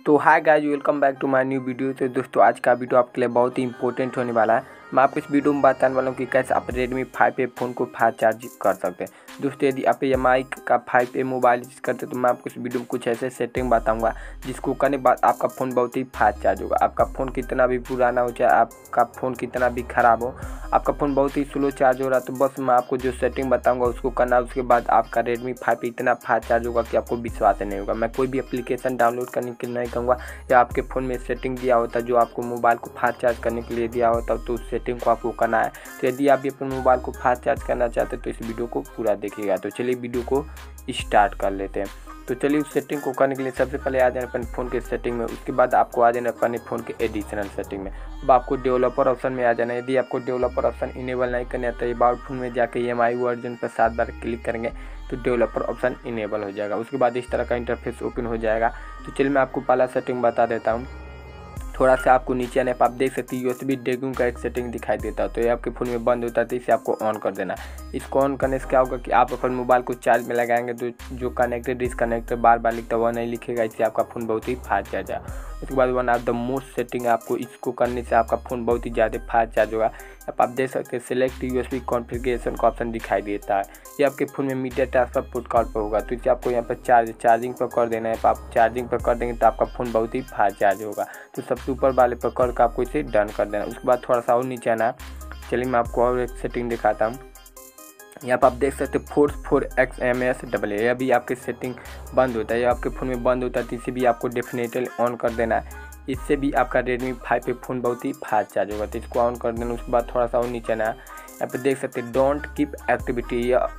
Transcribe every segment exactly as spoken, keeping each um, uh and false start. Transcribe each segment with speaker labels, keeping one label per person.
Speaker 1: तो hi guys, welcome back to my new video. तो दोस्तों आज का वीडियो आपके लिए बहुत ही इंपॉर्टेंट होने वाला है। मैं आपको इस वीडियो में बताने वाला हूँ कि कैसे आप रेडमी फाइव ए फ़ोन को फास्ट चार्ज कर सकते हैं। दोस्तों यदि आप एम आई का फाइव ए मोबाइल यूज करते हैं तो मैं आपको इस वीडियो में कुछ ऐसे सेटिंग बताऊँगा जिसको करने के बाद आपका फ़ोन बहुत ही फास्ट चार्ज होगा। आपका फ़ोन कितना भी पुराना हो चाहे आपका फ़ोन कितना भी ख़राब हो, आपका फ़ोन बहुत ही स्लो चार्ज हो रहा है तो बस मैं आपको जो सेटिंग बताऊँगा उसको करना, उसके बाद आपका रेडमी फाइव इतना फास्ट चार्ज होगा कि आपको विश्वास नहीं होगा। मैं कोई भी एप्लीकेशन डाउनलोड करने के लिए नहीं कहूँगा या आपके फ़ोन में सेटिंग दिया होता है जो आपको मोबाइल को फास्ट चार्ज करने के लिए दिया होता है तो उस सेटिंग को आपको करना है। तो यदि आप भी अपने मोबाइल को फास्ट चार्ज करना चाहते हैं तो इस वीडियो को पूरा देखिएगा। तो चलिए वीडियो को स्टार्ट कर लेते हैं। तो चलिए उस सेटिंग को करने के लिए सबसे पहले आ जाना अपने फ़ोन के सेटिंग में, उसके बाद आपको आ जाना अपने फ़ोन के एडिशनल सेटिंग में। अब आपको डेवलपर ऑप्शन में आ जाना है। यदि आपको डेवलपर ऑप्शन इनेबल नहीं करना है तो अबाउट फोन में जाकर ई एम आई वर्जन पर सात बार क्लिक करेंगे तो डेवलपर ऑप्शन इनेबल हो जाएगा। उसके बाद इस तरह का इंटरफेस ओपन हो जाएगा। तो चलिए मैं आपको पहला सेटिंग बता देता हूँ। थोड़ा सा आपको नीचे आने पर आप देख सकते हैं यूएसबी डेगिंग का एक सेटिंग दिखाई देता है, तो ये आपके फ़ोन में बंद होता है तो इसे आपको ऑन कर देना। इसको ऑन करने से क्या होगा कि आप अपने मोबाइल को चार्ज में लगाएंगे तो जो कनेक्टेड डिसकनेक्टेड बार बार लिखता है वह नहीं लिखेगा, इससे आपका फ़ोन बहुत ही फास्ट चार्ज है। उसके बाद one of the most setting आपको इसको करने से आपका फ़ोन बहुत ही ज़्यादा फास्ट चार्ज होगा। अब आप देख सकते हैं सिलेक्ट यूएसबी कॉन्फ़िगरेशन का ऑप्शन दिखाई देता है। ये आपके फ़ोन में मीडिया ट्रांसफर प्रोटोकॉल पर होगा तो इसे आपको यहाँ पर चार्ज चार्जिंग पर कर देना है। आप चार्जिंग पर कर देंगे तो आपका फ़ोन बहुत ही फास्ट चार्ज होगा। तो सबसे ऊपर वाले पर कर आपको इसे डन कर देना। उसके बाद थोड़ा सा और नीचे आना। चलिए मैं आपको और एक सेटिंग दिखाता हूँ। यहाँ पर आप देख सकते हैं force four X M S double A, अभी आपकी सेटिंग बंद होता है या आपके फ़ोन में बंद होता है तो इसे भी आपको डेफिनेटली ऑन कर देना है। इससे भी आपका रेडमी फाइव पे फ़ोन बहुत ही फास्ट चार्ज होगा तो इसको ऑन कर देना। उसके बाद थोड़ा सा और नीचे आना। यहाँ पे देख सकते हैं डोंट कीप एक्टिविटी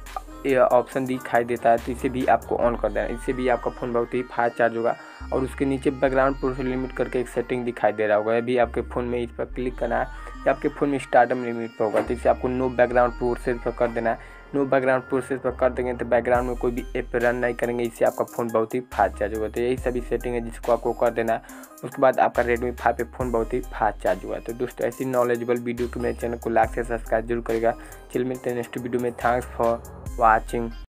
Speaker 1: ये ऑप्शन दिखाई देता है तो इसे भी आपको ऑन कर देना। इससे भी आपका फ़ोन बहुत ही फास्ट चार्ज होगा। और उसके नीचे बैकग्राउंड प्रोसेस लिमिट करके एक सेटिंग दिखाई दे रहा होगा, ये भी आपके फ़ोन में इस पर क्लिक करना है। या आपके फ़ोन में स्टार्टअप लिमिट पर होगा तो इसे आपको नो बैकग्राउंड प्रोसेस पर कर देना है। नो बैकग्राउंड प्रोसेस पर कर देंगे तो बैकग्राउंड में कोई भी ऐप रन नहीं करेंगे, इससे आपका फ़ोन बहुत ही फास्ट चार्ज होगा। तो यही सभी सेटिंग है जिसको आपको कर देना है। उसके बाद आपका रेडमी फाइव पे फ़ोन बहुत ही फास्ट चार्ज हुआ है। तो दोस्तों ऐसी नॉलेजेबल वीडियो के मेरे चैनल को लाइक से सब्सक्राइब जरूर करेगा। चलिए मिलते हैं नेक्स्ट वीडियो में। Thanks for watching.